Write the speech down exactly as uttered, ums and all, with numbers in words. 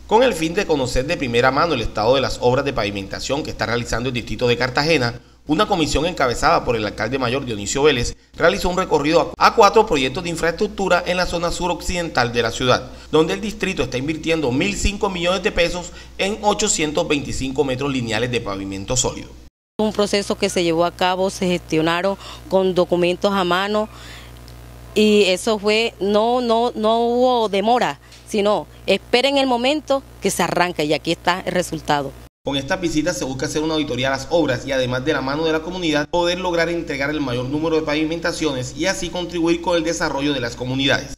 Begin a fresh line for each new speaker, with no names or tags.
Con el fin de conocer de primera mano el estado de las obras de pavimentación que está realizando el distrito de Cartagena, una comisión encabezada por el alcalde mayor Dionisio Vélez realizó un recorrido a cuatro proyectos de infraestructura en la zona suroccidental de la ciudad, donde el distrito está invirtiendo mil cinco millones de pesos en ochocientos veinticinco metros lineales de pavimento sólido.
Un proceso que se llevó a cabo, se gestionaron con documentos a mano y eso fue, no, no, no hubo demora, sino esperen el momento que se arranca y aquí está el resultado.
Con estas visitas se busca hacer una auditoría a las obras y además de la mano de la comunidad poder lograr entregar el mayor número de pavimentaciones y así contribuir con el desarrollo de las comunidades.